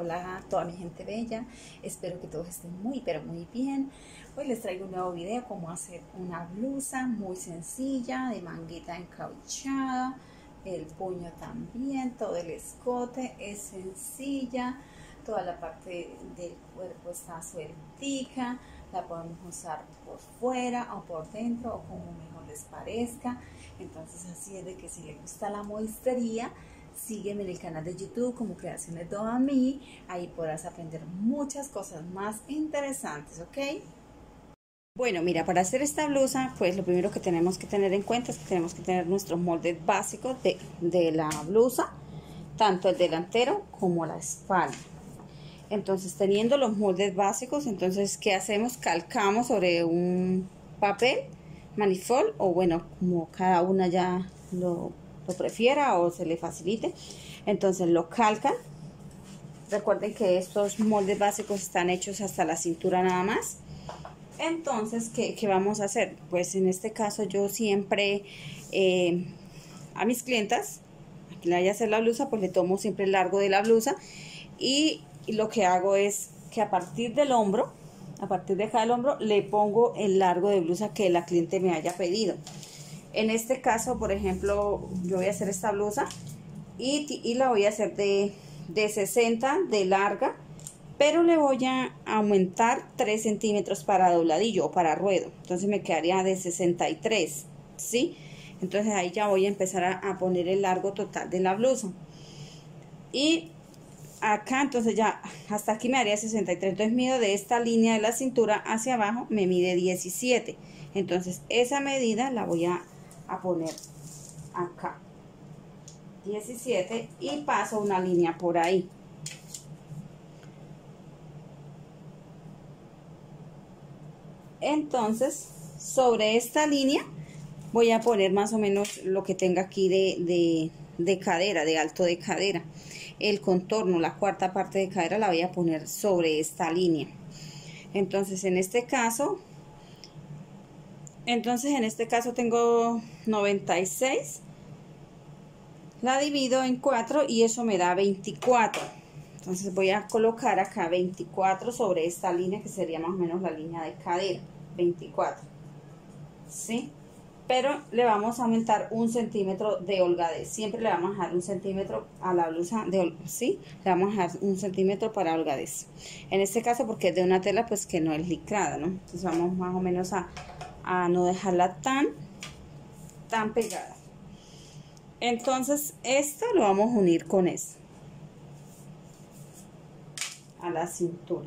Hola a toda mi gente bella, espero que todos estén muy pero muy bien. Hoy les traigo un nuevo video cómo hacer una blusa muy sencilla de manguita encauchada, el puño también, todo el escote es sencilla, toda la parte del cuerpo está sueltica, la podemos usar por fuera o por dentro o como mejor les parezca. Entonces así es de que si les gusta la mueblería, sígueme en el canal de YouTube como Creaciones Doami, ahí podrás aprender muchas cosas más interesantes, ¿ok? Bueno, mira, para hacer esta blusa, pues lo primero que tenemos que tener en cuenta es que tenemos que tener nuestros moldes básicos de la blusa, tanto el delantero como la espalda. Entonces, teniendo los moldes básicos, entonces, ¿qué hacemos? Calcamos sobre un papel manifold, o bueno, como cada una ya lo prefiera o se le facilite. Entonces lo calcan. Recuerden que estos moldes básicos están hechos hasta la cintura nada más. Entonces, ¿qué vamos a hacer? Pues en este caso yo siempre a mis clientas, a quien le vaya a hacer la blusa, pues le tomo siempre el largo de la blusa y lo que hago es que a partir del hombro, a partir de acá del hombro, le pongo el largo de blusa que la cliente me haya pedido. En este caso, por ejemplo, yo voy a hacer esta blusa y la voy a hacer de 60 de larga, pero le voy a aumentar 3 centímetros para dobladillo o para ruedo. Entonces me quedaría de 63, ¿sí? Entonces ahí ya voy a empezar a poner el largo total de la blusa. Y acá entonces ya hasta aquí me daría 63, entonces mido de esta línea de la cintura hacia abajo, me mide 17. Entonces esa medida la voy a poner acá, 17, y paso una línea por ahí. Entonces sobre esta línea voy a poner más o menos lo que tenga aquí de cadera, de alto de cadera. El contorno, la cuarta parte de cadera la voy a poner sobre esta línea. Entonces en este caso tengo 96, la divido en 4 y eso me da 24. Entonces voy a colocar acá 24 sobre esta línea que sería más o menos la línea de cadera, 24, ¿sí? Pero le vamos a aumentar 1 centímetro de holgadez. Siempre le vamos a dar 1 centímetro a la blusa ¿sí? Le vamos a dar 1 centímetro para holgadez. En este caso porque es de una tela pues que no es licrada, ¿no? Entonces vamos más o menos a no dejarla tan pegada. Entonces esto lo vamos a unir con esto a la cintura.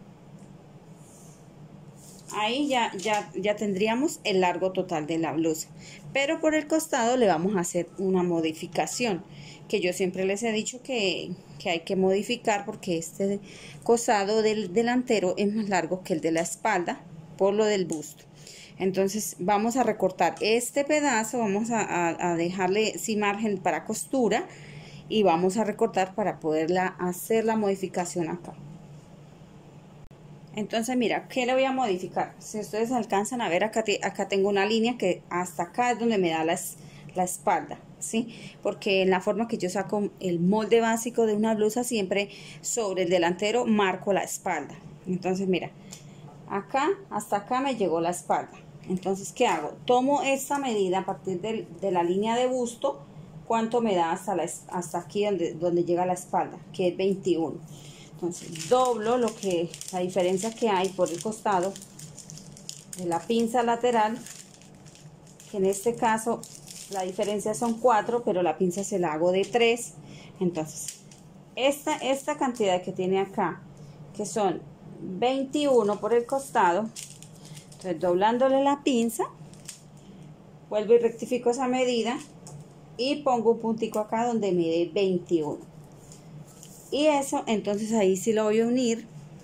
Ahí ya tendríamos el largo total de la blusa, pero por el costado le vamos a hacer una modificación que yo siempre les he dicho que hay que modificar, porque este costado del delantero es más largo que el de la espalda por lo del busto. Entonces vamos a recortar este pedazo, vamos a dejarle sin margen para costura y vamos a recortar para poderla hacer la modificación acá. Entonces mira, ¿qué le voy a modificar? Si ustedes alcanzan a ver, acá tengo una línea que hasta acá es donde me da la espalda, ¿sí? Porque en la forma que yo saco el molde básico de una blusa, siempre sobre el delantero marco la espalda. Entonces mira, acá hasta acá me llegó la espalda. Entonces, ¿qué hago? Tomo esta medida a partir de la línea de busto, ¿cuánto me da hasta aquí donde llega la espalda? Que es 21. Entonces doblo la diferencia que hay por el costado de la pinza lateral, que en este caso la diferencia son 4, pero la pinza se la hago de 3. Entonces esta cantidad que tiene acá, que son 21 por el costado, entonces doblándole la pinza, vuelvo y rectifico esa medida y pongo un puntico acá donde mide 21. Y eso, entonces ahí sí lo voy a unir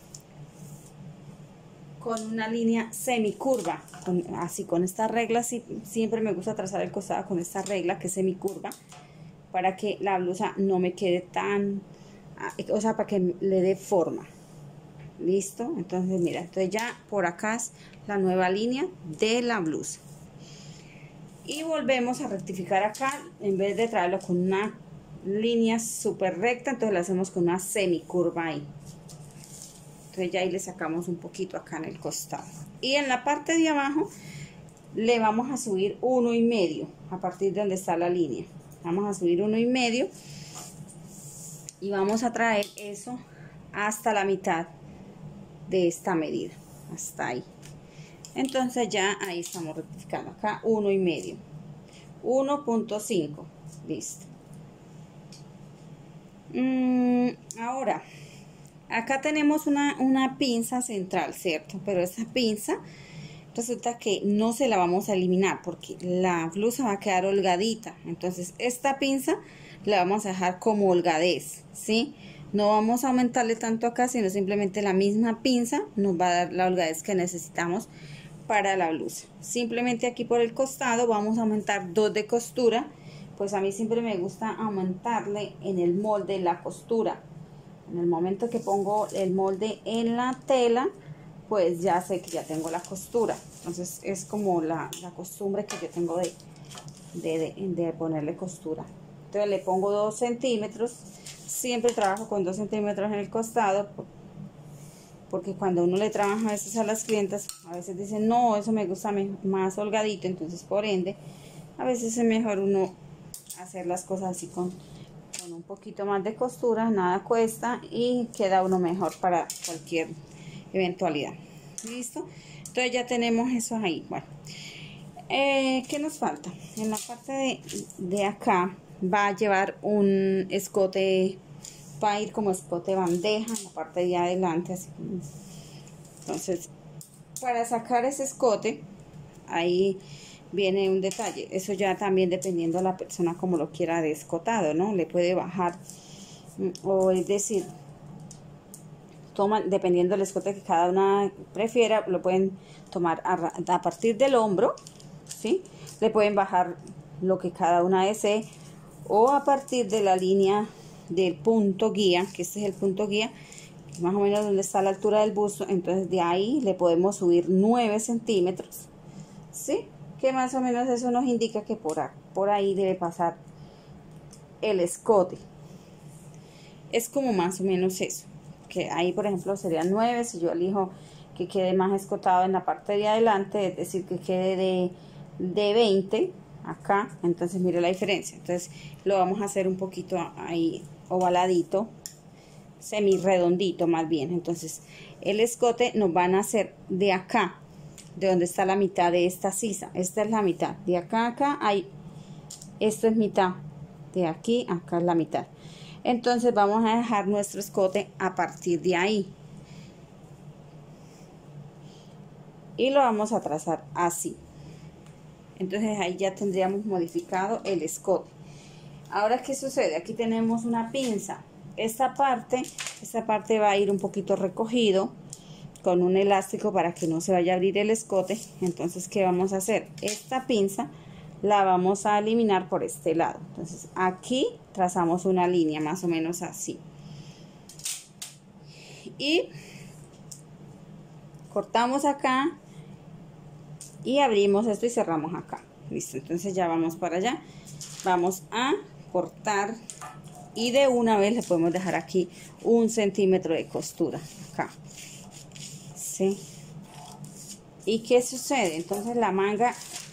con una línea semicurva, así con esta regla. Siempre me gusta trazar el costado con esta regla que es semicurva, para que la blusa no me quede tan, o sea, para que le dé forma. Listo, entonces mira, entonces ya por acá es la nueva línea de la blusa. Y volvemos a rectificar acá, en vez de traerlo con una línea súper recta, entonces la hacemos con una semicurva ahí. Entonces ya ahí le sacamos un poquito acá en el costado. Y en la parte de abajo le vamos a subir 1,5 a partir de donde está la línea. Vamos a subir 1,5 y vamos a traer eso hasta la mitad de esta medida, hasta ahí. Entonces ya ahí estamos rectificando acá 1,5, 1,5, listo. Ahora acá tenemos una pinza central, ¿cierto? Pero esa pinza resulta que no se la vamos a eliminar porque la blusa va a quedar holgadita. Entonces esta pinza la vamos a dejar como holgadez, ¿sí? No vamos a aumentarle tanto acá, sino simplemente la misma pinza nos va a dar la holgadez que necesitamos para la blusa. Simplemente aquí por el costado vamos a aumentar 2 de costura. Pues a mí siempre me gusta aumentarle en el molde la costura. En el momento que pongo el molde en la tela, pues ya sé que ya tengo la costura. Entonces es como la costumbre que yo tengo de ponerle costura. Entonces le pongo 2 centímetros. Siempre trabajo con 2 centímetros en el costado, porque cuando uno le trabaja a veces a las clientas, a veces dicen, no, eso me gusta más holgadito. Entonces por ende, a veces es mejor uno hacer las cosas así con un poquito más de costura, nada cuesta y queda uno mejor para cualquier eventualidad. Listo, entonces ya tenemos eso ahí. Bueno, ¿qué nos falta? En la parte de acá va a llevar un escote, va a ir como escote bandeja en la parte de adelante, así. Entonces para sacar ese escote ahí viene un detalle. Eso ya también dependiendo de la persona como lo quiera de escotado, ¿no? Le puede bajar, o es decir, dependiendo del escote que cada una prefiera, lo pueden tomar a partir del hombro, ¿sí? Le pueden bajar lo que cada una desee, o a partir de la línea del punto guía, que este es el punto guía, más o menos donde está la altura del busto. Entonces de ahí le podemos subir 9 centímetros, ¿sí? Que más o menos eso nos indica que por ahí debe pasar el escote. Es como más o menos eso, que ahí por ejemplo serían 9. Si yo elijo que quede más escotado en la parte de adelante, es decir, que quede de 20 acá, entonces mire la diferencia. Entonces lo vamos a hacer un poquito ahí ovaladito, semi redondito más bien. Entonces el escote nos van a hacer de acá, de donde está la mitad de esta sisa. Esta es la mitad, de acá a acá hay, esto es mitad, de aquí a acá es la mitad. Entonces vamos a dejar nuestro escote a partir de ahí y lo vamos a trazar así. Entonces ahí ya tendríamos modificado el escote. Ahora, ¿qué sucede? Aquí tenemos una pinza. Esta parte va a ir un poquito recogido con un elástico para que no se vaya a abrir el escote. Entonces, ¿qué vamos a hacer? Esta pinza la vamos a eliminar por este lado. Entonces aquí trazamos una línea más o menos así y cortamos acá y abrimos esto y cerramos acá. Listo, entonces ya vamos para allá, vamos a cortar y de una vez le podemos dejar aquí 1 centímetro de costura acá, ¿sí? ¿Y qué sucede? Entonces la manga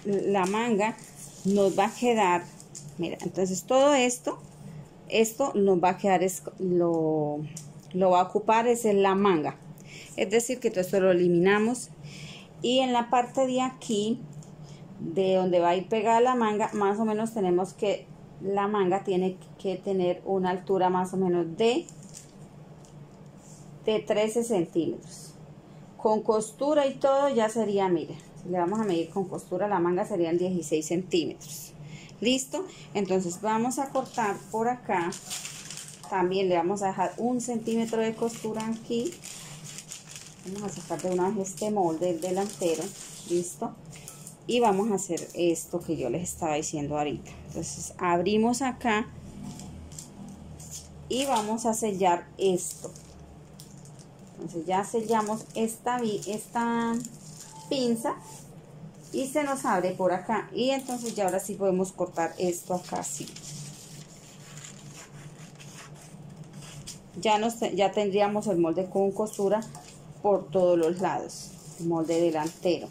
nos va a quedar, mira, entonces todo esto nos va a quedar, lo va a ocupar es en la manga, es decir que todo esto lo eliminamos. Y en la parte de aquí, de donde va a ir pegada la manga, más o menos tenemos que, la manga tiene que tener una altura más o menos de 13 centímetros. Con costura y todo ya sería, mire, si le vamos a medir con costura la manga serían 16 centímetros. Listo, entonces vamos a cortar por acá, también le vamos a dejar 1 centímetro de costura aquí. Vamos a sacar de una vez este molde delantero, listo, y vamos a hacer esto que yo les estaba diciendo ahorita. Entonces abrimos acá y vamos a sellar esto. Entonces ya sellamos esta pinza y se nos abre por acá, y entonces ya ahora sí podemos cortar esto acá así. ya tendríamos el molde con costura por todos los lados, el molde delantero,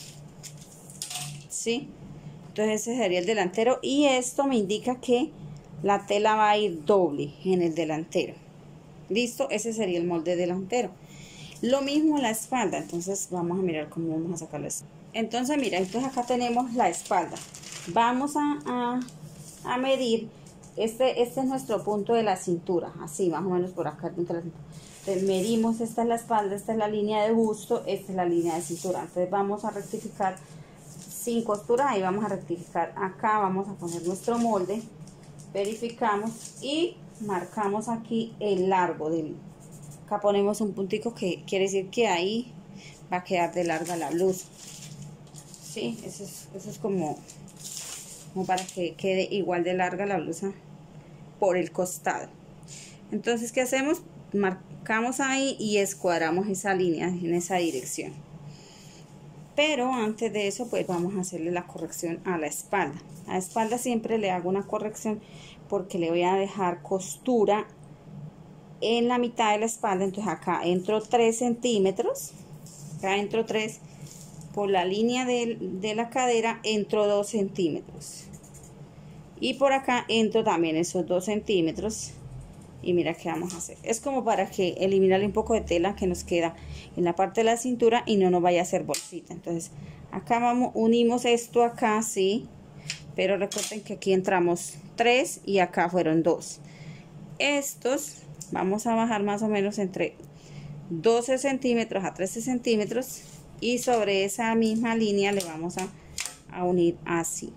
¿sí? Entonces ese sería el delantero, y esto me indica que la tela va a ir doble en el delantero. Listo, ese sería el molde delantero. Lo mismo la espalda. Entonces vamos a mirar cómo vamos a sacarlo. Entonces mira, entonces acá tenemos la espalda. Vamos a medir. Este es nuestro punto de la cintura, así más o menos por acá dentro de la cintura. Entonces medimos, esta es la espalda, esta es la línea de busto, esta es la línea de cintura. Entonces vamos a rectificar sin costura, ahí vamos a rectificar acá, vamos a poner nuestro molde, verificamos y marcamos aquí el largo del, acá ponemos un puntico que quiere decir que ahí va a quedar de larga la blusa, ¿sí? Eso es como para que quede igual de larga la blusa por el costado. Entonces, ¿qué hacemos? Marcamos ahí y escuadramos esa línea en esa dirección. Pero antes de eso, pues vamos a hacerle la corrección a la espalda. A la espalda siempre le hago una corrección porque le voy a dejar costura en la mitad de la espalda. Entonces acá entro 3 centímetros, acá entro 3, por la línea de la cadera entro 2 centímetros, y por acá entro también esos 2 centímetros. Y mira qué vamos a hacer, es como para que eliminarle un poco de tela que nos queda en la parte de la cintura y no nos vaya a hacer bolsita. Entonces acá unimos esto acá, sí, pero recuerden que aquí entramos 3 y acá fueron 2. Estos vamos a bajar más o menos entre 12 centímetros a 13 centímetros, y sobre esa misma línea le vamos a unir así.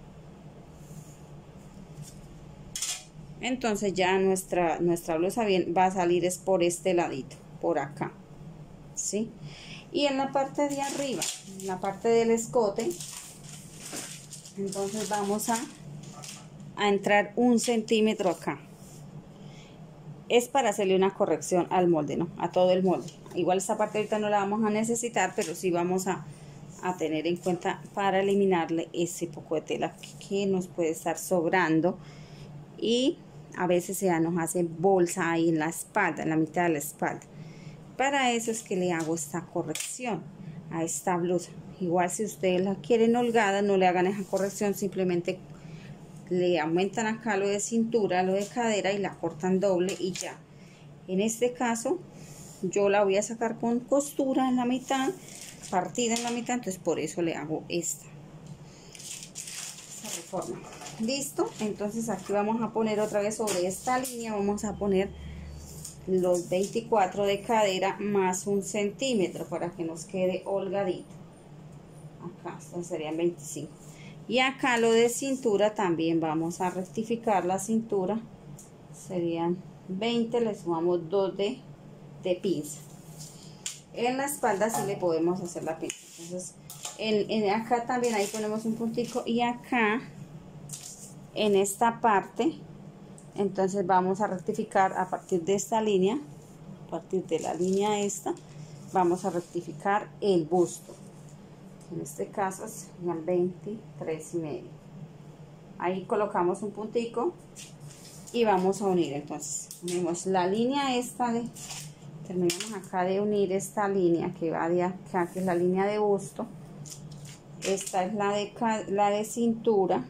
Entonces ya nuestra blusa bien va a salir es por este ladito, por acá, ¿sí? Y en la parte de arriba, en la parte del escote, entonces vamos a entrar 1 centímetro acá. Es para hacerle una corrección al molde, ¿no? A todo el molde. Igual esta parte ahorita no la vamos a necesitar, pero sí vamos a tener en cuenta para eliminarle ese poco de tela que nos puede estar sobrando, y a veces se nos hace bolsa ahí en la espalda, en la mitad de la espalda. Para eso es que le hago esta corrección a esta blusa. Igual si ustedes la quieren holgada, no le hagan esa corrección, simplemente le aumentan acá lo de cintura, lo de cadera, y la cortan doble y ya. En este caso yo la voy a sacar con costura en la mitad, partida en la mitad, entonces por eso le hago esta reforma. Listo, entonces aquí vamos a poner otra vez sobre esta línea, vamos a poner los 24 de cadera más 1 centímetro para que nos quede holgadito. Acá, entonces serían 25. Y acá lo de cintura también vamos a rectificar la cintura, serían 20, le sumamos 2 de pinza. En la espalda sí le podemos hacer la pinza, entonces acá también ahí ponemos un puntico, y acá en esta parte entonces vamos a rectificar a partir de esta línea, a partir de la línea esta vamos a rectificar el busto. En este caso serían 23 y medio. Ahí colocamos un puntico y vamos a unir. Entonces unimos la línea esta terminamos acá de unir esta línea que va de acá, que es la línea de busto. Esta es la de cintura,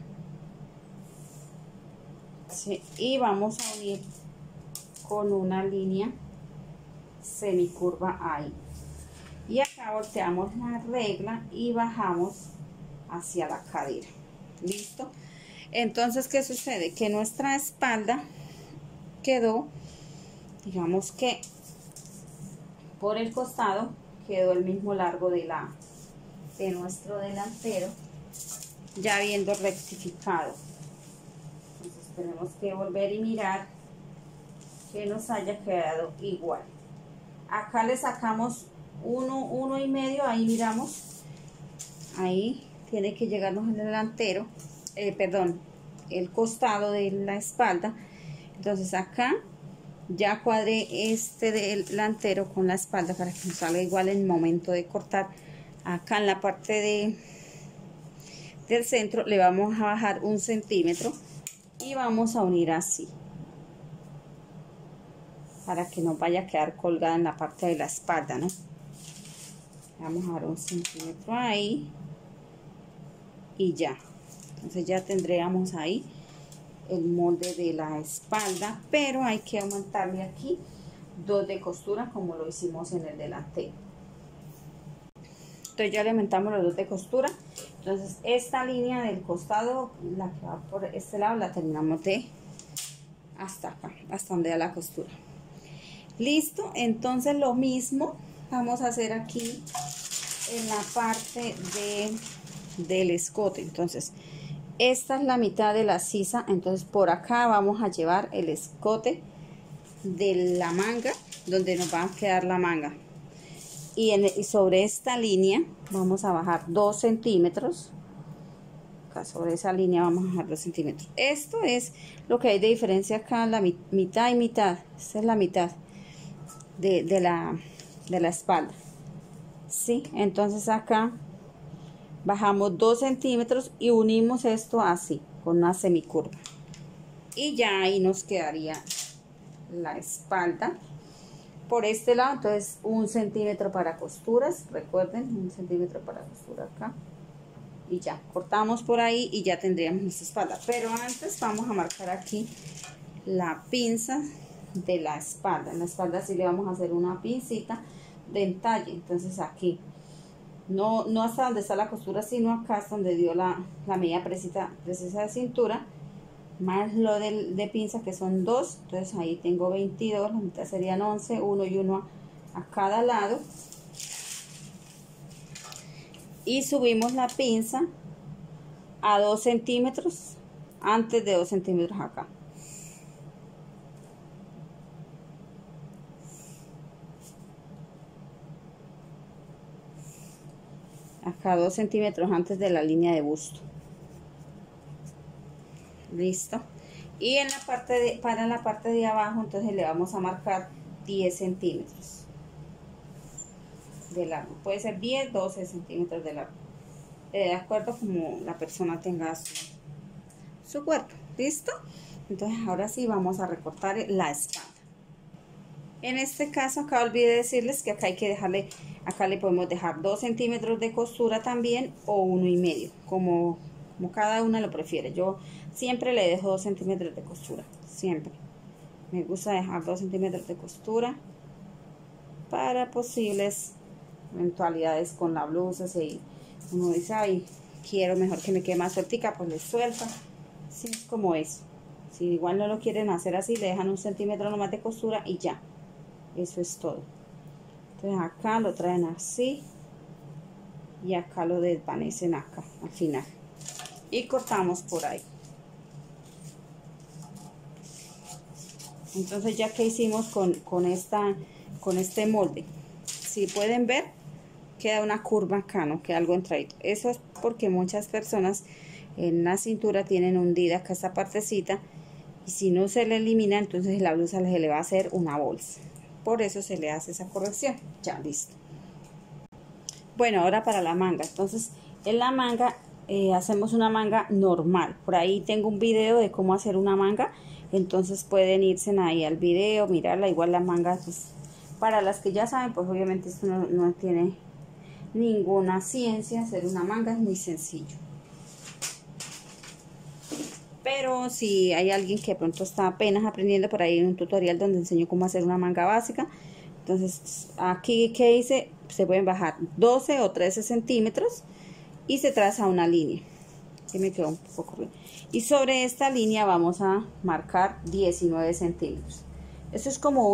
¿sí? Y vamos a unir con una línea semicurva ahí. Y acá volteamos la regla y bajamos hacia la cadera. ¿Listo? Entonces, ¿qué sucede? Que nuestra espalda quedó, digamos que por el costado quedó el mismo largo de nuestro delantero, ya habiendo rectificado. Entonces tenemos que volver y mirar que nos haya quedado igual. Acá le sacamos 1,5, ahí miramos, ahí tiene que llegarnos el delantero, el costado de la espalda. Entonces acá ya cuadré este delantero con la espalda para que nos salga igual en el momento de cortar. Acá en la parte del centro le vamos a bajar 1 centímetro y vamos a unir así. para que no vaya a quedar colgada en la parte de la espalda, ¿no? Vamos a dar 1 centímetro ahí y ya. Entonces ya tendríamos ahí el molde de la espalda, pero hay que aumentarle aquí 2 de costura como lo hicimos en el delantero. Entonces ya le aumentamos los 2 de costura. Entonces esta línea del costado, la que va por este lado, la terminamos de hasta acá, hasta donde da la costura. Listo, entonces lo mismo vamos a hacer aquí en la parte del escote. Entonces esta es la mitad de la sisa, entonces por acá vamos a llevar el escote de la manga, donde nos va a quedar la manga, y sobre esta línea vamos a bajar 2 centímetros. Acá sobre esa línea vamos a bajar 2 centímetros. Esto es lo que hay de diferencia acá, la mitad y mitad. Esta es la mitad de la espalda, ¿sí? Entonces acá bajamos 2 centímetros y unimos esto así con una semicurva, y ya ahí nos quedaría la espalda por este lado. Entonces 1 centímetro para costuras, recuerden, 1 centímetro para costura acá, y ya cortamos por ahí y ya tendríamos nuestra espalda. Pero antes vamos a marcar aquí la pinza de la espalda. En la espalda sí le vamos a hacer una pincita de entalle. Entonces aquí no hasta donde está la costura, sino acá hasta donde dio la medida precisa de cintura, más lo de pinza, que son 2. Entonces ahí tengo 22, la mitad serían 11, 1 y 1 a cada lado, y subimos la pinza a 2 centímetros, antes de 2 centímetros acá. Acá 2 centímetros antes de la línea de busto. Listo. Y en la parte para la parte de abajo, entonces le vamos a marcar 10 centímetros de largo. Puede ser 10, 12 centímetros de largo, de acuerdo como la persona tenga su cuerpo. Listo. Entonces ahora sí vamos a recortar la espalda. En este caso acá olvidé decirles que acá hay que dejarle, acá le podemos dejar 2 centímetros de costura también, o 1,5, como cada una lo prefiere. Yo siempre le dejo 2 centímetros de costura, siempre me gusta dejar 2 centímetros de costura para posibles eventualidades con la blusa. Si uno dice, ay, quiero mejor que me quede más sueltica, pues le suelta. Sí, es como eso. Si igual no lo quieren hacer así, le dejan 1 centímetro nomás de costura y ya, eso es todo. Entonces acá lo traen así y acá lo desvanecen acá al final y cortamos por ahí. Entonces ya que hicimos con este molde, si pueden ver, queda una curva acá, no queda algo entradito. Eso es porque muchas personas en la cintura tienen hundida acá esta partecita, y si no se le elimina, entonces la blusa se le va a hacer una bolsa. Por eso se le hace esa corrección. Ya, listo. Bueno, ahora para la manga. Entonces en la manga hacemos una manga normal. Por ahí tengo un video de cómo hacer una manga, entonces pueden irse ahí al video, mirarla. Igual la manga, pues, para las que ya saben, pues obviamente esto no tiene ninguna ciencia. Hacer una manga es muy sencillo. Pero si hay alguien que de pronto está apenas aprendiendo, por ahí en un tutorial donde enseño cómo hacer una manga básica. Entonces aquí, ¿qué hice? Se pueden bajar 12 o 13 centímetros y se traza una línea. Que me quedó un poco bien. Y sobre esta línea vamos a marcar 19 centímetros. Esto es como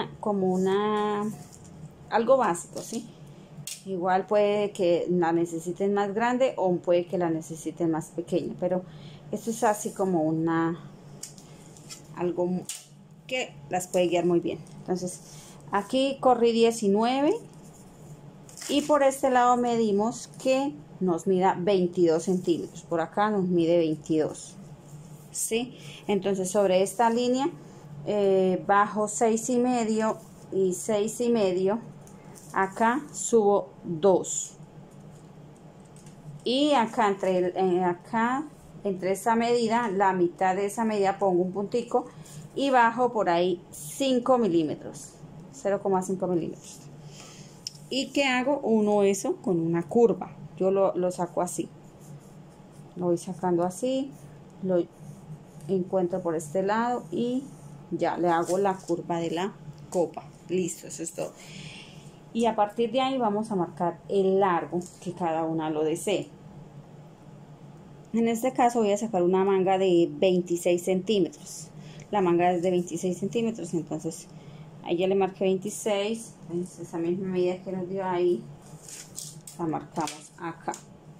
algo básico, ¿sí? Igual puede que la necesiten más grande o puede que la necesiten más pequeña, pero esto es así como algo que las puede guiar muy bien. Entonces aquí corrí 19 y por este lado medimos que nos mida 22 centímetros. Por acá nos mide 22, ¿sí? Entonces sobre esta línea bajo 6,5 y 6,5. Acá subo 2 y acá entre esa medida, la mitad de esa medida, pongo un puntico y bajo por ahí 5 milímetros, 0,5 milímetros. ¿Y qué hago? Uno eso con una curva. Yo lo saco así. Lo voy sacando así, lo encuentro por este lado y ya le hago la curva de la copa. Listo, eso es todo. Y a partir de ahí vamos a marcar el largo que cada una lo desee. En este caso voy a sacar una manga de 26 centímetros. La manga es de 26 centímetros, entonces ahí ya le marqué 26. Entonces esa misma medida que nos dio ahí, la marcamos acá.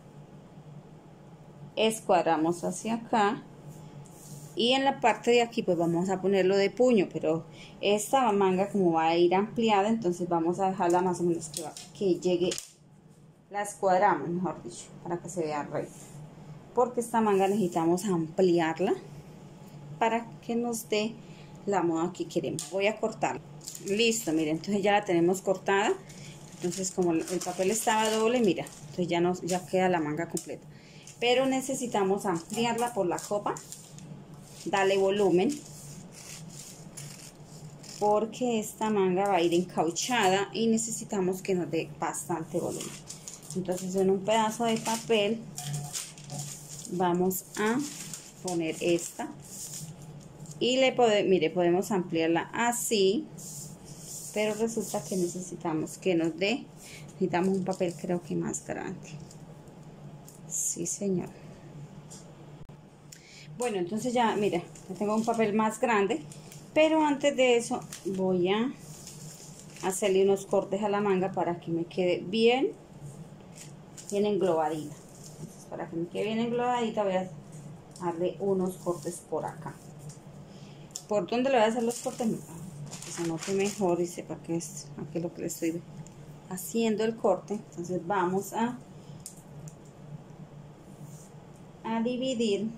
Escuadramos hacia acá. Y en la parte de aquí pues vamos a ponerlo de puño, pero esta manga como va a ir ampliada, entonces vamos a dejarla más o menos que llegue, la escuadramos mejor dicho, para que se vea recta, porque esta manga necesitamos ampliarla para que nos dé la moda que queremos. Voy a cortarla. Listo, miren, entonces ya la tenemos cortada. Entonces como el papel estaba doble, mira, entonces ya queda la manga completa, pero necesitamos ampliarla por la copa. Dale volumen, porque esta manga va a ir encauchada y necesitamos que nos dé bastante volumen. Entonces en un pedazo de papel vamos a poner esta y mire, podemos ampliarla así, pero resulta que necesitamos que necesitamos un papel creo que más grande. Sí, señor. Bueno, entonces ya, mira, tengo un papel más grande, pero antes de eso voy a hacerle unos cortes a la manga para que me quede bien englobadita. Entonces, para que me quede bien englobadita voy a darle unos cortes por acá. ¿Por dónde le voy a hacer los cortes? Para que se note mejor y sepa que es lo que le estoy haciendo el corte. Entonces vamos a dividir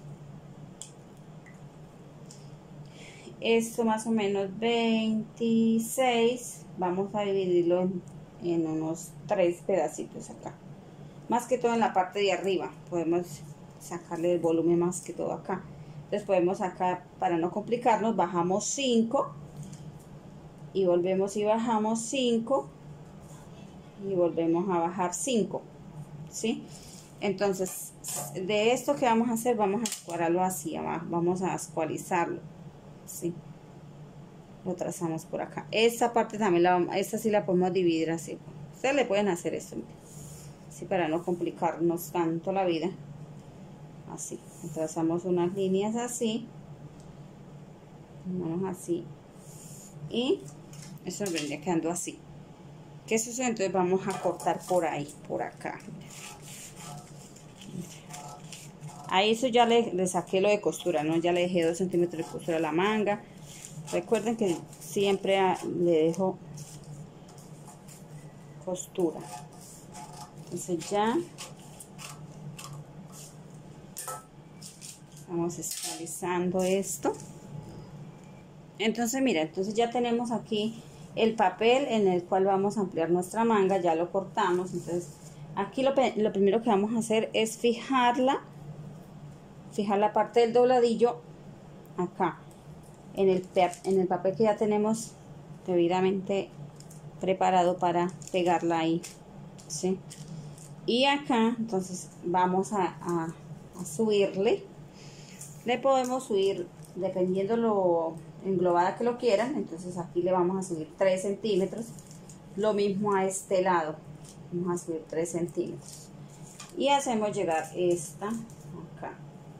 esto más o menos 26, vamos a dividirlo en unos 3 pedacitos acá, más que todo en la parte de arriba, podemos sacarle el volumen más que todo acá. Entonces podemos acá, para no complicarnos, bajamos 5 y volvemos y bajamos 5 y volvemos a bajar 5, ¿sí? Entonces de esto que vamos a hacer, vamos a escuadrarlo hacia abajo, vamos a escualizarlo. Sí, lo trazamos por acá. Esta parte también esta sí la podemos dividir así. Ustedes le pueden hacer esto así para no complicarnos tanto la vida. Así, trazamos unas líneas así, vamos así, y eso vendría quedando así. ¿Qué sucede? Entonces vamos a cortar por ahí, por acá. A eso ya le saqué lo de costura, ¿no? Ya le dejé 2 centímetros de costura a la manga. Recuerden que siempre le dejo costura. Entonces ya vamos esclavizando esto. Entonces mira, entonces ya tenemos aquí el papel en el cual vamos a ampliar nuestra manga. Ya lo cortamos. Entonces aquí lo primero que vamos a hacer es fijar la parte del dobladillo acá en el papel que ya tenemos debidamente preparado para pegarla ahí, ¿sí? Y acá entonces vamos a subirle. Le podemos subir dependiendo lo englobada que lo quieran. Entonces aquí le vamos a subir 3 centímetros. Lo mismo a este lado, vamos a subir 3 centímetros y hacemos llegar esta acá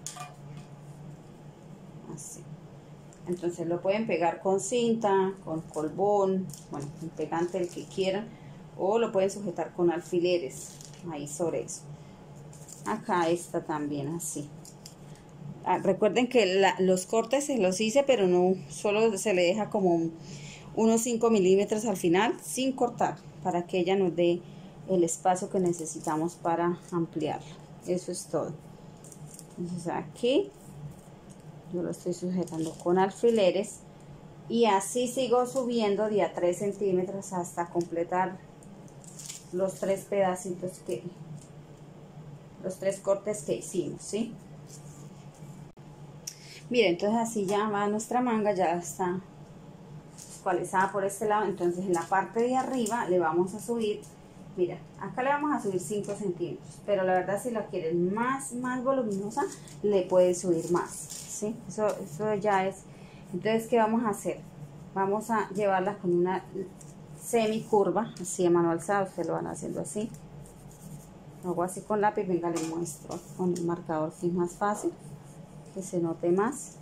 así. Entonces lo pueden pegar con cinta, con colbón, bueno, con pegante el que quieran, o lo pueden sujetar con alfileres ahí sobre eso. Acá está también así. Recuerden que los cortes se los hice, pero no, solo se le deja como unos 5 milímetros al final sin cortar, para que ella nos dé el espacio que necesitamos para ampliarla. Eso es todo. Entonces aquí yo lo estoy sujetando con alfileres y así sigo subiendo de a 3 centímetros hasta completar los 3 pedacitos los 3 cortes que hicimos, ¿sí? Miren, entonces así ya va nuestra manga, ya está actualizada por este lado. Entonces en la parte de arriba le vamos a subir, mira, acá le vamos a subir 5 centímetros, pero la verdad si la quieren más voluminosa le pueden subir más, ¿sí? Eso ya es. Entonces, ¿qué vamos a hacer? Vamos a llevarla con una semicurva, así a mano alzada, ustedes lo van haciendo así. Lo hago así con lápiz, venga, les muestro con el marcador, que es más fácil, que se note más.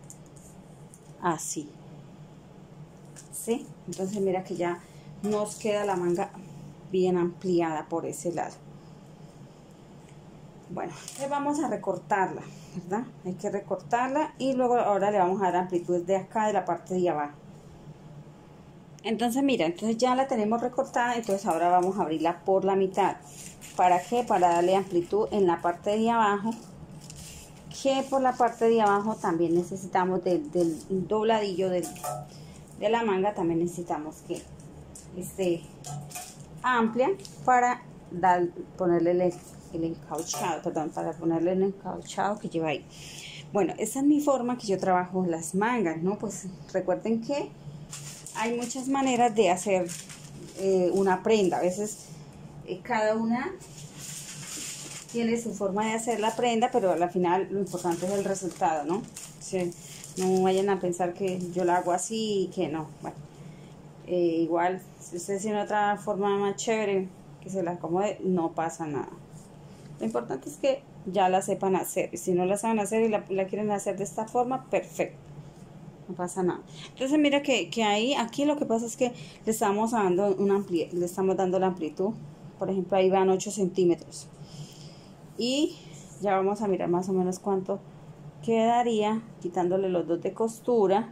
Así. ¿Sí? Entonces mira que ya nos queda la manga bien ampliada por ese lado. Bueno, entonces vamos a recortarla, ¿verdad? Hay que recortarla y luego ahora le vamos a dar amplitud de acá, de la parte de abajo. Entonces mira, entonces ya la tenemos recortada, entonces ahora vamos a abrirla por la mitad. ¿Para qué? Para darle amplitud en la parte de abajo, que por la parte de abajo también necesitamos del dobladillo de la manga, también necesitamos que esté amplia para ponerle el encauchado, perdón, para ponerle el encauchado que lleva ahí. Bueno, esa es mi forma que yo trabajo las mangas, ¿no? Pues recuerden que hay muchas maneras de hacer una prenda. A veces cada una tiene su forma de hacer la prenda, pero al final lo importante es el resultado, ¿no? Sí, no vayan a pensar que yo la hago así y que no. Bueno, igual, si ustedes tienen otra forma más chévere que se la acomode, no pasa nada. Lo importante es que ya la sepan hacer. Y si no la saben hacer y la quieren hacer de esta forma, perfecto. No pasa nada. Entonces mira que aquí lo que pasa es que le estamos dando la amplitud. Por ejemplo, ahí van 8 centímetros. Y ya vamos a mirar más o menos cuánto quedaría quitándole los 2 de costura.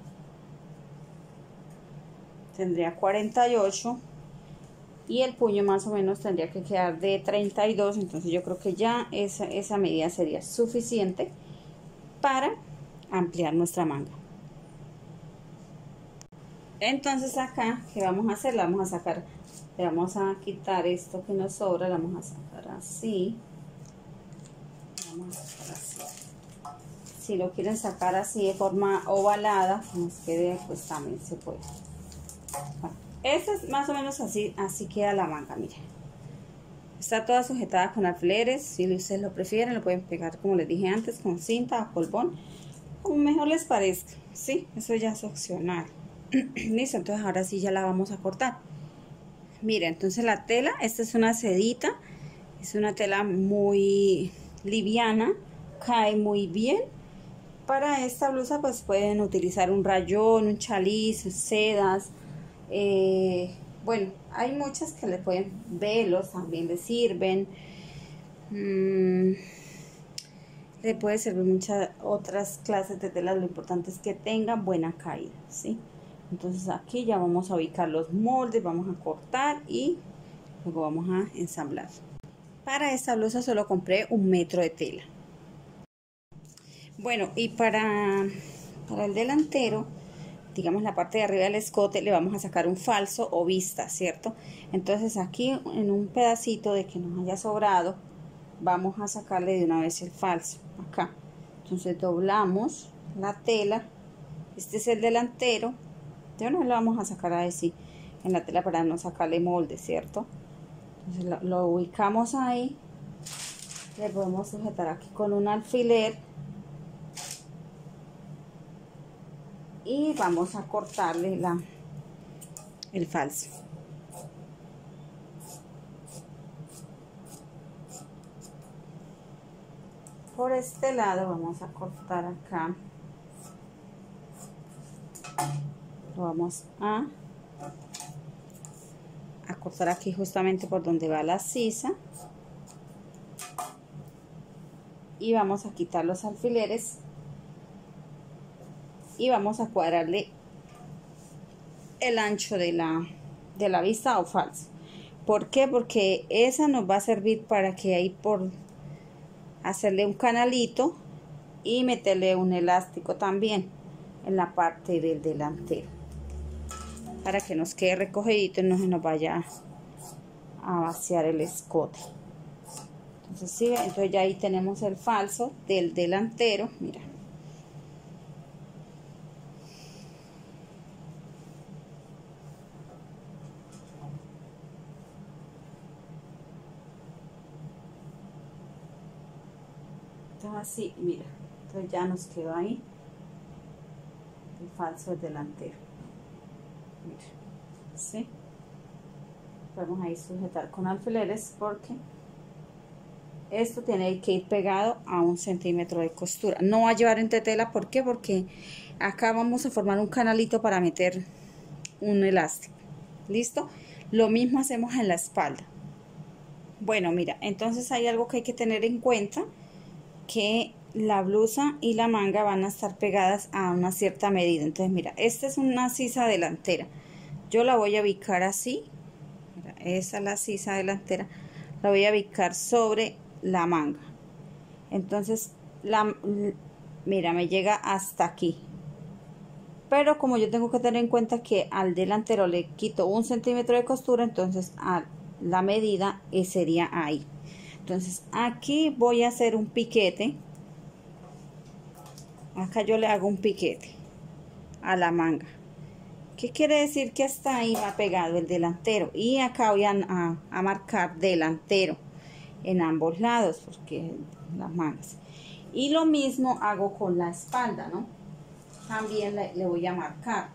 Tendría 48 y el puño más o menos tendría que quedar de 32. Entonces yo creo que ya esa medida sería suficiente para ampliar nuestra manga. Entonces acá, ¿qué vamos a hacer? La vamos a sacar, le vamos a quitar esto que nos sobra, la vamos a sacar así. Vamos a sacar así. Si lo quieren sacar así de forma ovalada, que nos quede, pues también se puede. Bueno, esta es más o menos así queda la manga, miren. Está toda sujetada con alfileres. Si ustedes lo prefieren, lo pueden pegar, como les dije antes, con cinta o colbón, como mejor les parezca. Sí, eso ya es opcional. Listo, entonces ahora sí ya la vamos a cortar. Mira, entonces la tela, esta es una sedita, es una tela muy liviana, cae muy bien. Para esta blusa pues pueden utilizar un rayón, un chaliz, sedas. Bueno, hay muchas que le pueden, velos también le sirven. Le puede servir muchas otras clases de telas. Lo importante es que tengan buena caída, ¿sí? Entonces aquí ya vamos a ubicar los moldes, vamos a cortar y luego vamos a ensamblar. Para esta blusa solo compré 1 metro de tela. Bueno, y para el delantero, digamos la parte de arriba del escote, le vamos a sacar un falso o vista, ¿cierto? Entonces aquí en un pedacito de que nos haya sobrado, vamos a sacarle de una vez el falso, acá. Entonces doblamos la tela, este es el delantero, de una vez lo vamos a sacar así en la tela para no sacarle molde, ¿cierto? Entonces lo ubicamos ahí, le podemos sujetar aquí con un alfiler y vamos a cortarle el falso. Por este lado vamos a cortar acá, lo vamos a cortar aquí justamente por donde va la sisa y vamos a quitar los alfileres y vamos a cuadrarle el ancho de la vista o falso. ¿Por qué? Porque esa nos va a servir para que ahí por hacerle un canalito y meterle un elástico también en la parte del delantero para que nos quede recogidito y no se nos vaya a vaciar el escote. Entonces, ¿sí? Entonces ya ahí tenemos el falso del delantero, mira. así, mira, entonces ya nos quedó ahí el falso del delantero. Mira, ¿sí? Podemos ahí sujetar con alfileres porque esto tiene que ir pegado a 1 centímetro de costura. No va a llevar entretela, ¿por qué? Porque acá vamos a formar un canalito para meter un elástico. ¿Listo? Lo mismo hacemos en la espalda. Bueno, mira, entonces hay algo que hay que tener en cuenta, que la blusa y la manga van a estar pegadas a una cierta medida. Entonces, mira, esta es una sisa delantera. Yo la voy a ubicar así. Mira, esa es la sisa delantera. La voy a ubicar sobre la manga. Entonces, mira, me llega hasta aquí. Pero como yo tengo que tener en cuenta que al delantero le quito 1 centímetro de costura, entonces a la medida sería ahí. Entonces aquí voy a hacer un piquete. Acá yo le hago un piquete a la manga. ¿Qué quiere decir? Que hasta ahí va pegado el delantero. Y acá voy a marcar delantero en ambos lados, porque las mangas. Y lo mismo hago con la espalda, ¿no? También le voy a marcar.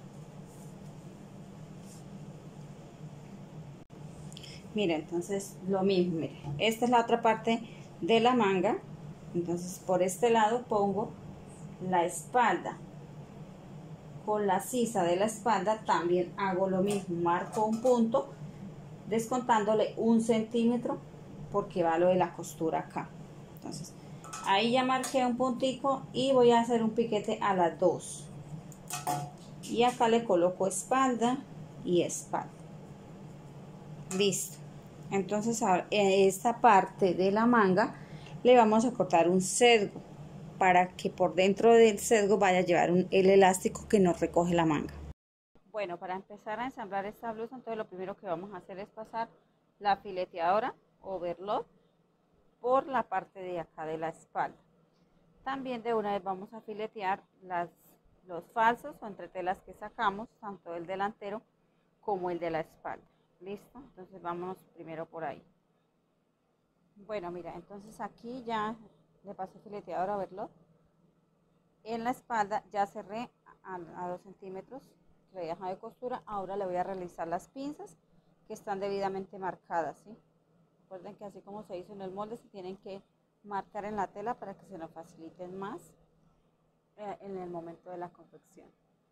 Mira, entonces lo mismo, mire, esta es la otra parte de la manga. Entonces por este lado pongo la espalda. Con la sisa de la espalda también hago lo mismo, marco un punto descontándole 1 centímetro porque va lo de la costura acá. Entonces ahí ya marqué un puntico y voy a hacer un piquete a las dos, y acá le coloco espalda y espalda. Listo. Entonces a esta parte de la manga le vamos a cortar un sesgo para que por dentro del sesgo vaya a llevar el elástico que nos recoge la manga. Bueno, para empezar a ensamblar esta blusa, entonces lo primero que vamos a hacer es pasar la fileteadora overlock por la parte de acá de la espalda. También de una vez vamos a filetear los falsos o entretelas que sacamos, tanto el delantero como el de la espalda. ¿Listo? Entonces vámonos primero por ahí. Bueno, mira, entonces aquí ya le pasé fileteadora overlock. En la espalda ya cerré a 2 centímetros que le he dejado de costura. Ahora le voy a realizar las pinzas que están debidamente marcadas, ¿sí? Recuerden que así como se hizo en el molde, se tienen que marcar en la tela para que se nos faciliten más en el momento de la confección.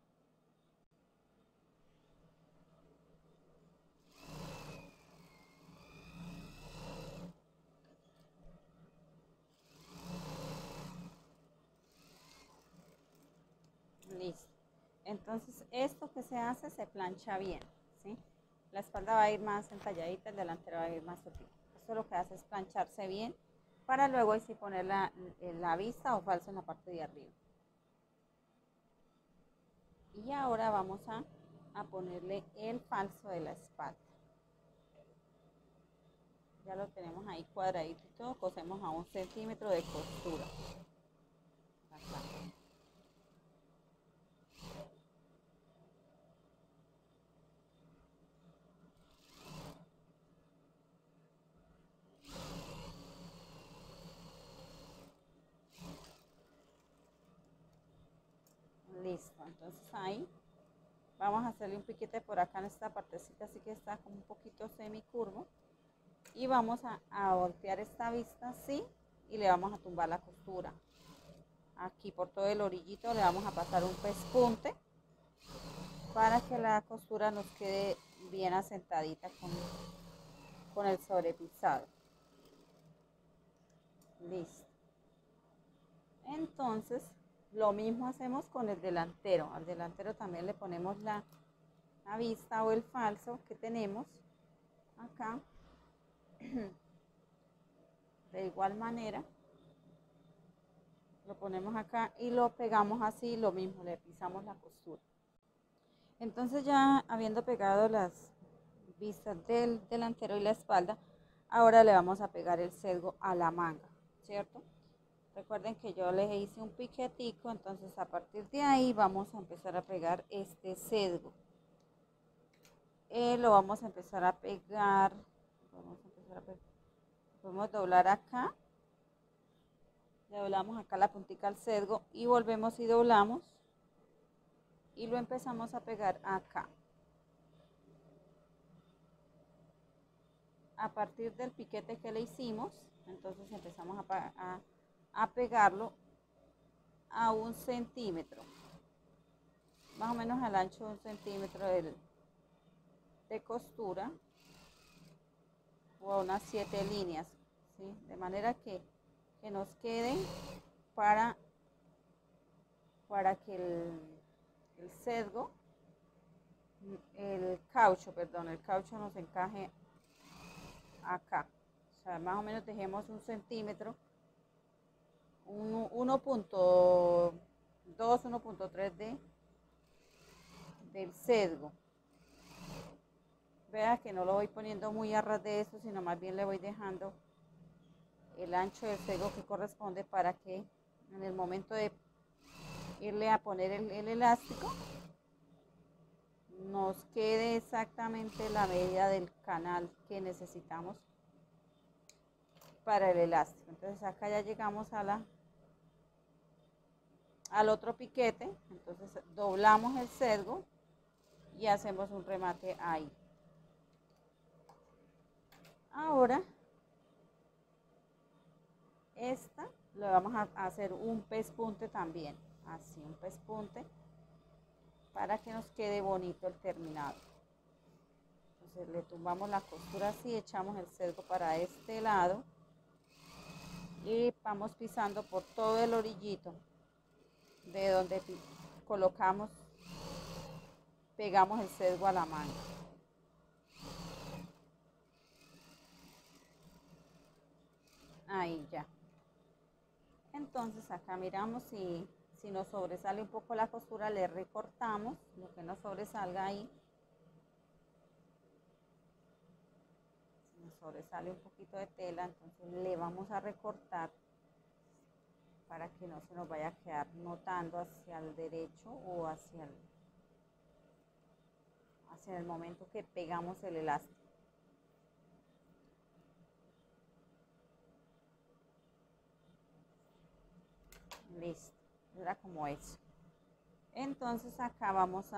Listo. Entonces esto que se hace se plancha bien, ¿sí? La espalda va a ir más entalladita, el delantero va a ir más sutil. Esto lo que hace es plancharse bien para luego así poner la vista o falso en la parte de arriba. Y ahora vamos a ponerle el falso de la espalda. Ya lo tenemos ahí cuadradito y todo, cosemos a 1 centímetro de costura. Acá. Listo, entonces ahí vamos a hacerle un piquete por acá en esta partecita, así que está como un poquito semicurvo. Y vamos a voltear esta vista así y le vamos a tumbar la costura. Aquí por todo el orillito le vamos a pasar un pespunte para que la costura nos quede bien asentadita con el sobrepisado. Listo. Entonces lo mismo hacemos con el delantero. Al delantero también le ponemos la vista o el falso que tenemos acá. De igual manera lo ponemos acá y lo pegamos así, lo mismo, le pisamos la costura. Entonces ya habiendo pegado las vistas del delantero y la espalda, ahora le vamos a pegar el sesgo a la manga, ¿cierto? Recuerden que yo les hice un piquetico, entonces a partir de ahí vamos a empezar a pegar este sesgo. Lo vamos a empezar a pegar, podemos doblar acá Le doblamos acá la puntica al sesgo y volvemos y doblamos y lo empezamos a pegar acá. A partir del piquete que le hicimos, entonces empezamos a pegarlo a 1 centímetro, más o menos al ancho de 1 centímetro de costura, o a unas 7 líneas, ¿sí? De manera que nos quede para que el sesgo, el caucho nos encaje acá. O sea, más o menos dejemos 1 centímetro, 1.2, 1.3 del sesgo. Vea que no lo voy poniendo muy a ras de eso, sino más bien le voy dejando el ancho del sesgo que corresponde para que en el momento de irle a poner el elástico nos quede exactamente la medida del canal que necesitamos para el elástico. Entonces acá ya llegamos al otro piquete, entonces doblamos el sesgo y hacemos un remate ahí. Ahora esta le vamos a hacer un pespunte también, así un pespunte, para que nos quede bonito el terminado. Entonces le tumbamos la costura así, echamos el sesgo para este lado y vamos pisando por todo el orillito de donde colocamos, pegamos el sesgo a la manga. Ahí ya. Entonces acá miramos si nos sobresale un poco la costura, le recortamos lo que nos sobresalga ahí. Si nos sobresale un poquito de tela, entonces le vamos a recortar para que no se nos vaya a quedar notando hacia el derecho o hacia el momento que pegamos el elástico. Listo, era como eso. Entonces acá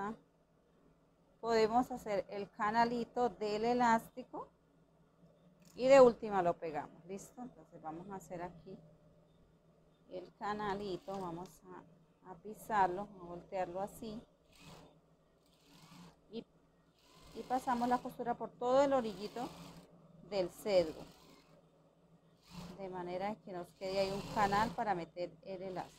podemos hacer el canalito del elástico y de última lo pegamos. Listo, entonces vamos a hacer aquí el canalito, vamos a pisarlo, a voltearlo así y pasamos la costura por todo el orillito del sesgo, de manera que nos quede ahí un canal para meter el elástico.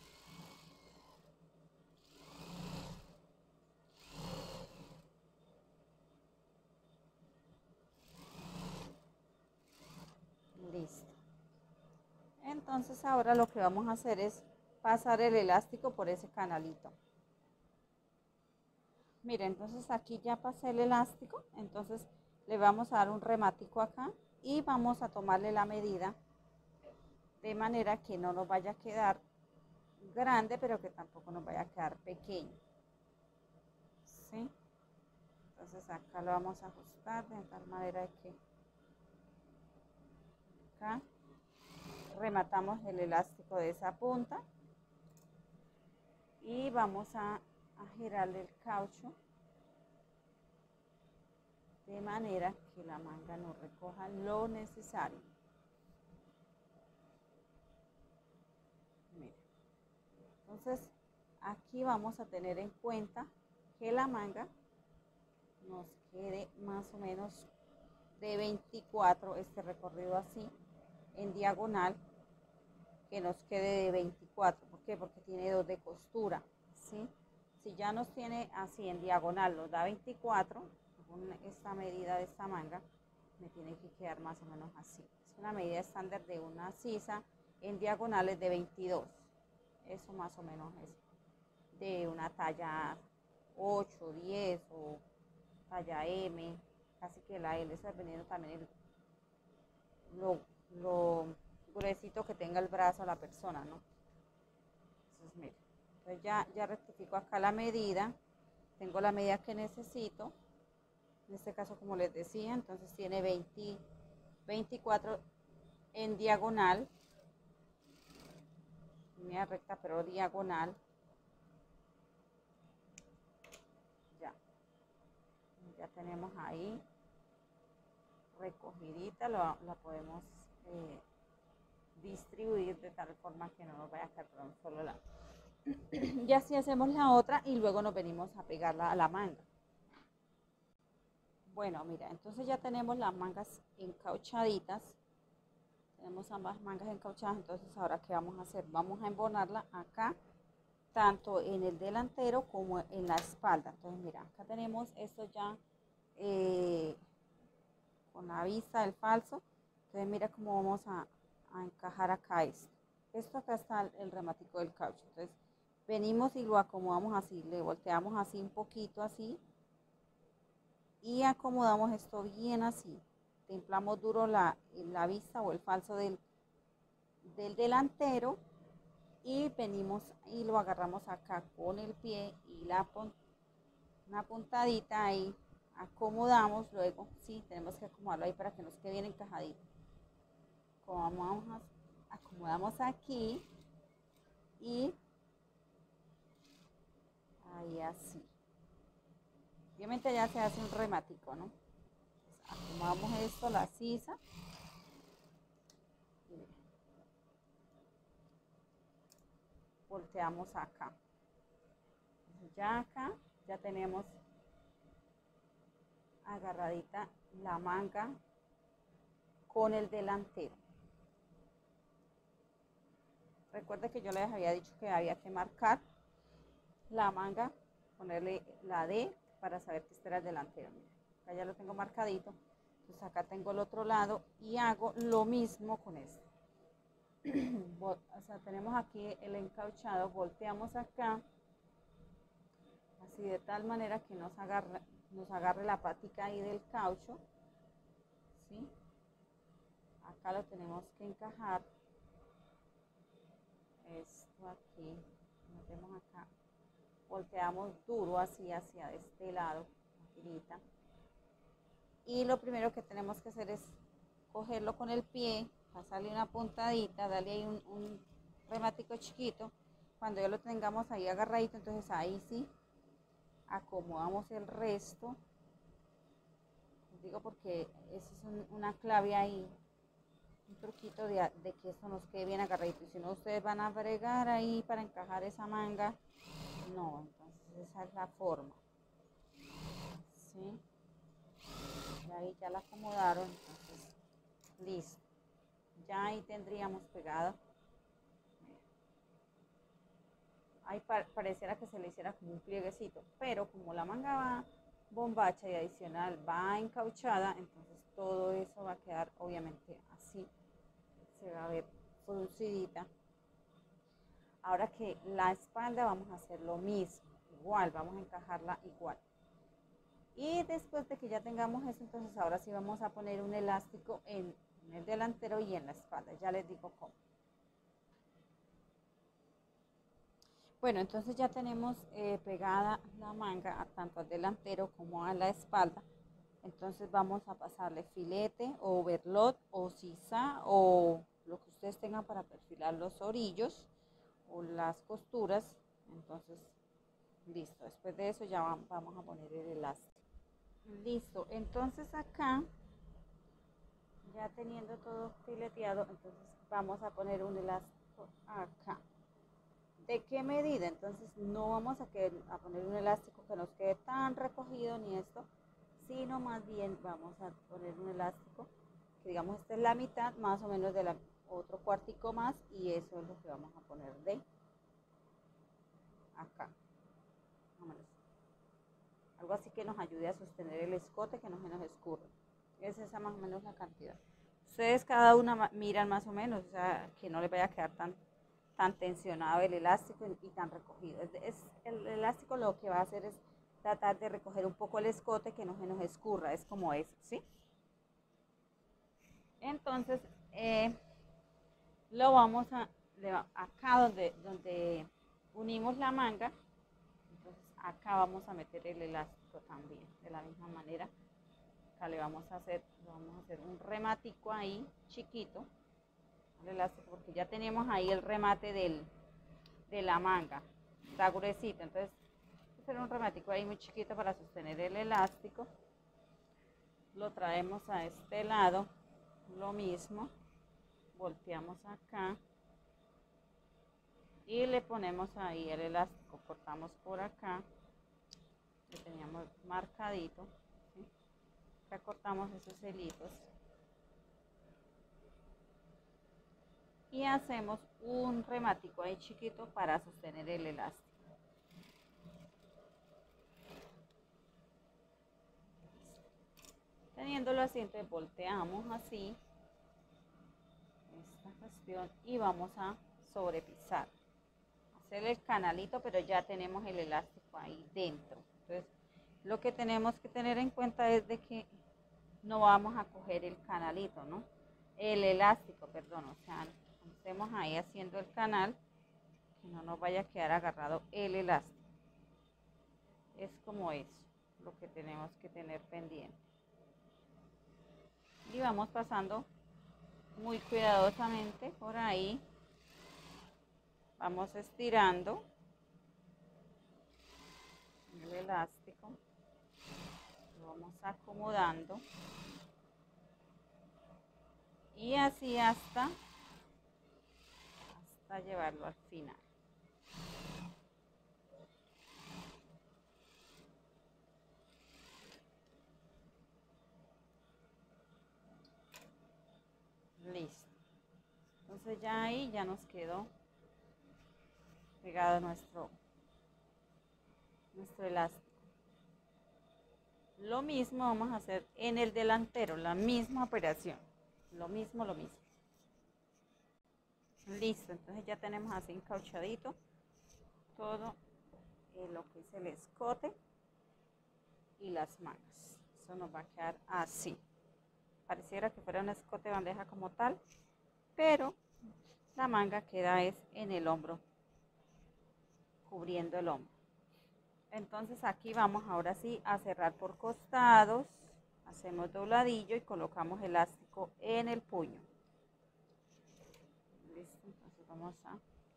Listo. Entonces ahora lo que vamos a hacer es pasar el elástico por ese canalito. Mire, entonces aquí ya pasé el elástico, entonces le vamos a dar un rematico acá y vamos a tomarle la medida de manera que no nos vaya a quedar grande, pero que tampoco nos vaya a quedar pequeño. ¿Sí? Entonces acá lo vamos a ajustar de tal manera que acá rematamos el elástico de esa punta y vamos a girarle el caucho de manera que la manga nos recoja lo necesario. Mira. Entonces aquí vamos a tener en cuenta que la manga nos quede más o menos de 24, este recorrido así en diagonal, que nos quede de 24. ¿Por qué? Porque tiene 2 de costura, ¿sí? Si ya nos tiene así en diagonal, nos da 24, según esta medida de esta manga, me tiene que quedar más o menos así. Es una medida estándar de una sisa en diagonales de 22. Eso más o menos es de una talla 8, 10 o talla M, casi que la L, eso dependiendo también lo gruesito que tenga el brazo la persona, ¿no? Entonces, mire, entonces ya rectifico acá la medida, tengo la medida que necesito, en este caso como les decía, entonces tiene 24 en diagonal línea recta pero diagonal. Ya tenemos ahí recogidita, la podemos distribuir de tal forma que no nos vaya a caer por un solo lado. Y así hacemos la otra y luego nos venimos a pegarla a la manga. Bueno, mira, entonces ya tenemos las mangas encauchaditas. Tenemos ambas mangas encauchadas, entonces ahora ¿qué vamos a hacer? Vamos a embonarla acá, tanto en el delantero como en la espalda. Entonces mira, acá tenemos esto ya con la vista del falso. Entonces mira cómo vamos a encajar acá esto acá está el rematico del caucho. Entonces venimos y lo acomodamos así, le volteamos así un poquito así y acomodamos esto bien así. Templamos duro la vista o el falso del delantero y venimos y lo agarramos acá con el pie y una puntadita ahí, acomodamos luego, sí, tenemos que acomodarlo ahí para que nos quede bien encajadito. Acomodamos aquí y ahí así. Obviamente ya se hace un rematico, ¿no? Acomodamos esto, la sisa. Volteamos acá. Ya acá, ya tenemos agarradita la manga con el delantero. Recuerda que yo les había dicho que había que marcar la manga, ponerle la D para saber que este era el delantero. Mira, acá ya lo tengo marcadito. Entonces acá tengo el otro lado y hago lo mismo con este. O sea, tenemos aquí el encauchado, volteamos acá, así de tal manera que nos agarre la patica ahí del caucho, ¿sí? Acá lo tenemos que encajar, esto aquí, metemos acá, volteamos duro así hacia este lado, tirita. Y lo primero que tenemos que hacer es cogerlo con el pie, pasarle una puntadita, darle ahí un rematico chiquito. Cuando ya lo tengamos ahí agarradito, entonces ahí sí acomodamos el resto. Les digo porque eso es una clave ahí, un truquito de que esto nos quede bien agarradito. Y si no, ustedes van a bregar ahí para encajar esa manga. No, entonces esa es la forma. ¿Sí? Y ahí ya la acomodaron, entonces listo. Ya ahí tendríamos pegada. Ahí pareciera que se le hiciera como un plieguecito, pero como la manga va bombacha y adicional va encauchada, entonces todo eso va a quedar obviamente así, se va a ver fruncidita. Ahora que la espalda vamos a hacer lo mismo, igual, vamos a encajarla igual. Y después de que ya tengamos eso, entonces ahora sí vamos a poner un elástico en el delantero y en la espalda, ya les digo cómo. Bueno, entonces ya tenemos pegada la manga tanto al delantero como a la espalda. Entonces vamos a pasarle filete o overlock o sisa o lo que ustedes tengan para perfilar los orillos o las costuras. Entonces, listo. Después de eso ya vamos a poner el elástico. Listo. Entonces acá, ya teniendo todo fileteado, entonces vamos a poner un elástico acá. ¿De qué medida? Entonces no vamos a poner un elástico que nos quede tan recogido ni esto, sino más bien vamos a poner un elástico que digamos esta es la mitad más o menos de otro cuartico más y eso es lo que vamos a poner de acá. Algo así que nos ayude a sostener el escote, que no se nos escurra. Es esa más o menos la cantidad. Ustedes cada una miran más o menos, o sea, que no les vaya a quedar tan tensionado el elástico y tan recogido. El elástico lo que va a hacer es tratar de recoger un poco el escote que no se nos escurra, es como eso, ¿sí? Entonces, lo vamos acá donde unimos la manga, entonces acá vamos a meter el elástico también, de la misma manera. Acá le vamos a hacer un rematico ahí, chiquito, el elástico, porque ya tenemos ahí el remate del de la manga, está gruesito, entonces hacer un rematico ahí muy chiquito para sostener el elástico. Lo traemos a este lado, lo mismo, volteamos acá y le ponemos ahí el elástico, cortamos por acá, que teníamos marcadito, ¿sí? Acá cortamos esos hilitos y hacemos un rematico ahí chiquito para sostener el elástico. Teniéndolo así, entonces volteamos así esta cuestión y vamos a sobrepisar, hacer el canalito, pero ya tenemos el elástico ahí dentro. Entonces lo que tenemos que tener en cuenta es de que no vamos a coger el canalito, ¿no? El elástico, perdón, o sea, estemos ahí haciendo el canal, que no nos vaya a quedar agarrado el elástico. Es como eso, lo que tenemos que tener pendiente. Y vamos pasando muy cuidadosamente por ahí, vamos estirando el elástico, lo vamos acomodando y así hasta llevarlo al final. Listo. Entonces ya ahí ya nos quedó pegado nuestro elástico. Lo mismo vamos a hacer en el delantero, la misma operación. Lo mismo. Listo, entonces ya tenemos así encauchadito todo lo que es el escote y las mangas. Eso nos va a quedar así. Pareciera que fuera un escote bandeja como tal, pero la manga queda es en el hombro, cubriendo el hombro. Entonces aquí vamos ahora sí a cerrar por costados, hacemos dobladillo y colocamos elástico en el puño. Listo, entonces vamos a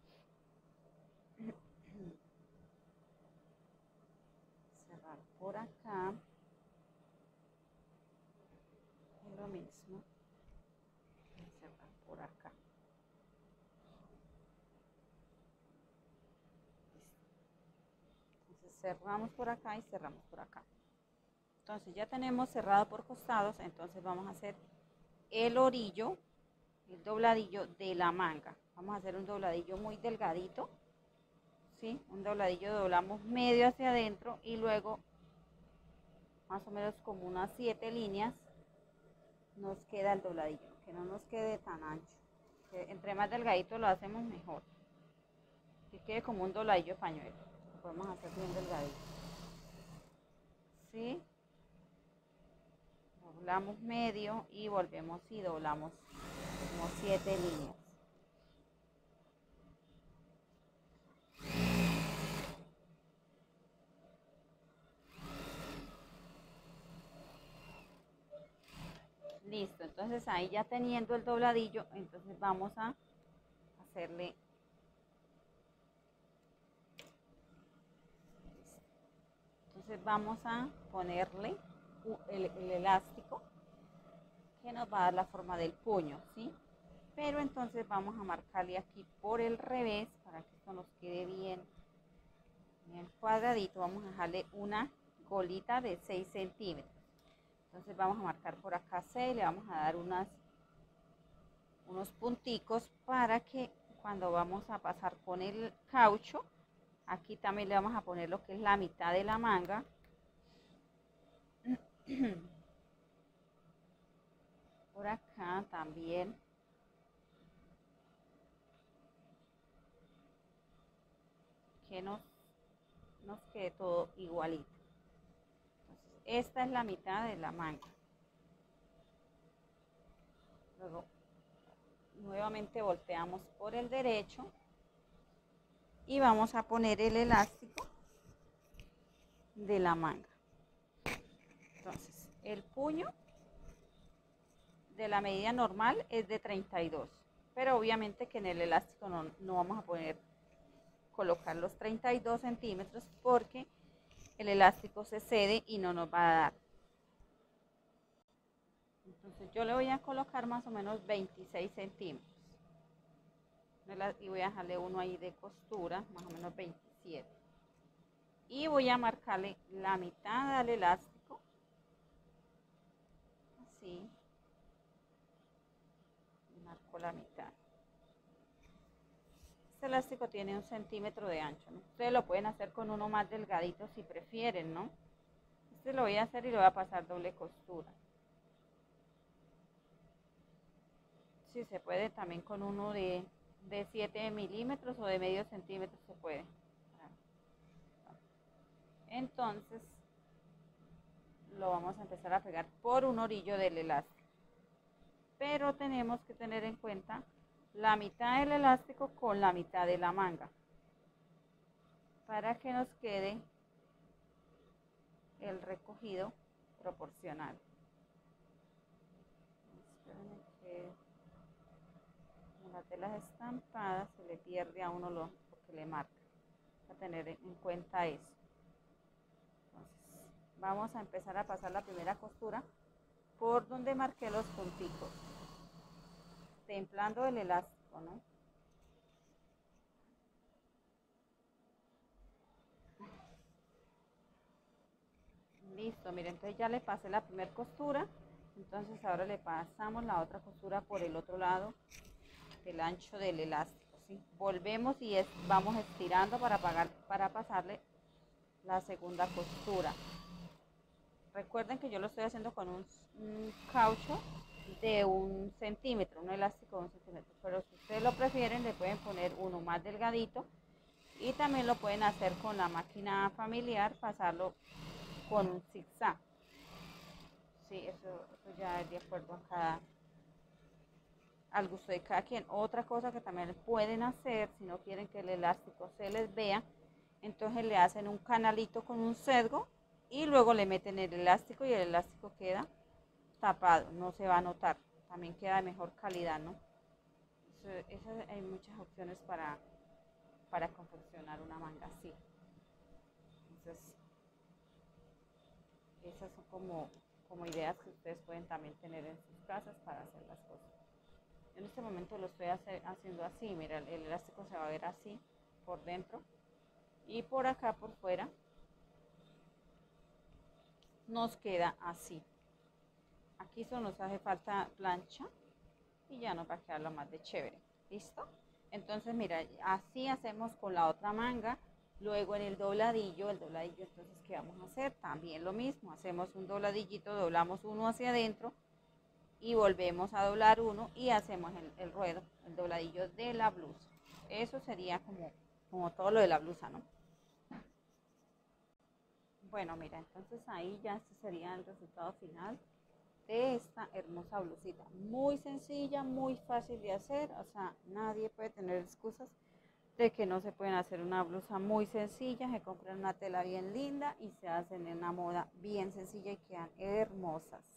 cerrar por acá y lo mismo, cerrar por acá. Entonces cerramos por acá y cerramos por acá. Entonces ya tenemos cerrado por costados, entonces vamos a hacer el orillo, el dobladillo de la manga. Vamos a hacer un dobladillo muy delgadito, ¿sí? Un dobladillo, doblamos medio hacia adentro y luego más o menos como unas 7 líneas nos queda el dobladillo, que no nos quede tan ancho. Que entre más delgadito lo hacemos mejor, que quede como un dobladillo de pañuelo. Lo podemos hacer bien delgadito, ¿sí? Doblamos medio y volvemos y doblamos como 7 líneas. Listo, entonces ahí ya teniendo el dobladillo, entonces vamos a hacerle entonces vamos a ponerle el elástico que nos va a dar la forma del puño, ¿sí? Pero entonces vamos a marcarle aquí por el revés para que esto nos quede bien cuadradito. Vamos a dejarle una golita de 6 centímetros. Entonces vamos a marcar por acá 6, le vamos a dar unos punticos para que cuando vamos a pasar con el caucho, aquí también le vamos a poner lo que es la mitad de la manga. Por acá también. Que nos quede todo igualito. Entonces, esta es la mitad de la manga. Luego nuevamente volteamos por el derecho y vamos a poner el elástico de la manga. Entonces el puño de la medida normal es de 32, pero obviamente que en el elástico no vamos a poner colocar los 32 centímetros porque el elástico se cede y no nos va a dar. Entonces yo le voy a colocar más o menos 26 centímetros y voy a dejarle uno ahí de costura, más o menos 27, y voy a marcarle la mitad del elástico, así, marco la mitad. Este elástico tiene 1 centímetro de ancho, ¿no? Ustedes lo pueden hacer con uno más delgadito si prefieren, ¿no? Este lo voy a hacer y lo voy a pasar doble costura. Si se puede también con uno de 7 milímetros o de medio centímetro se puede. Entonces lo vamos a empezar a pegar por un orillo del elástico, pero tenemos que tener en cuenta la mitad del elástico con la mitad de la manga para que nos quede el recogido proporcional. Espérenme que la tela estampada se le pierde a uno lo que le marca, a tener en cuenta eso. Entonces vamos a empezar a pasar la primera costura por donde marqué los punticos, templando el elástico, ¿no? Listo, miren, entonces ya le pasé la primera costura, entonces ahora le pasamos la otra costura por el otro lado del ancho del elástico, ¿sí? Volvemos y vamos estirando para pasarle la segunda costura. Recuerden que yo lo estoy haciendo con un caucho de 1 centímetro, un elástico de 1 centímetro, pero si ustedes lo prefieren le pueden poner uno más delgadito y también lo pueden hacer con la máquina familiar, pasarlo con un zigzag. Sí, eso ya es de acuerdo al gusto de cada quien. Otra cosa que también pueden hacer, si no quieren que el elástico se les vea, entonces le hacen un canalito con un sesgo y luego le meten el elástico y el elástico queda tapado, no se va a notar, también queda de mejor calidad, ¿no? Hay muchas opciones para confeccionar una manga así. Entonces esas son como ideas que ustedes pueden también tener en sus casas para hacer las cosas. En este momento lo estoy haciendo así, mira, el elástico se va a ver así por dentro y por acá por fuera nos queda así. Aquí solo nos hace falta plancha y ya nos va a quedar lo más de chévere. ¿Listo? Entonces mira, así hacemos con la otra manga. Luego en el dobladillo entonces ¿qué vamos a hacer? También lo mismo, hacemos un dobladillito, doblamos uno hacia adentro y volvemos a doblar uno y hacemos el ruedo, el dobladillo de la blusa. Eso sería como todo lo de la blusa, ¿no? Bueno, mira, entonces ahí ya este sería el resultado final de esta hermosa blusita. Muy sencilla, muy fácil de hacer, o sea, nadie puede tener excusas de que no se pueden hacer una blusa muy sencilla. Se compran una tela bien linda y se hacen en una moda bien sencilla y quedan hermosas.